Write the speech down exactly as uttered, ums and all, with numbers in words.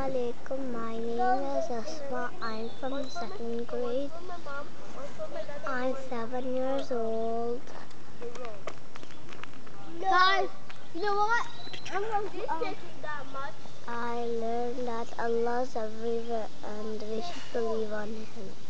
Assalamualaikum. My name is Asma. I'm from second grade. I'm seven years old. Guys, you know what? I'm going to. Um, I learned that Allah is everywhere and we should believe on Him.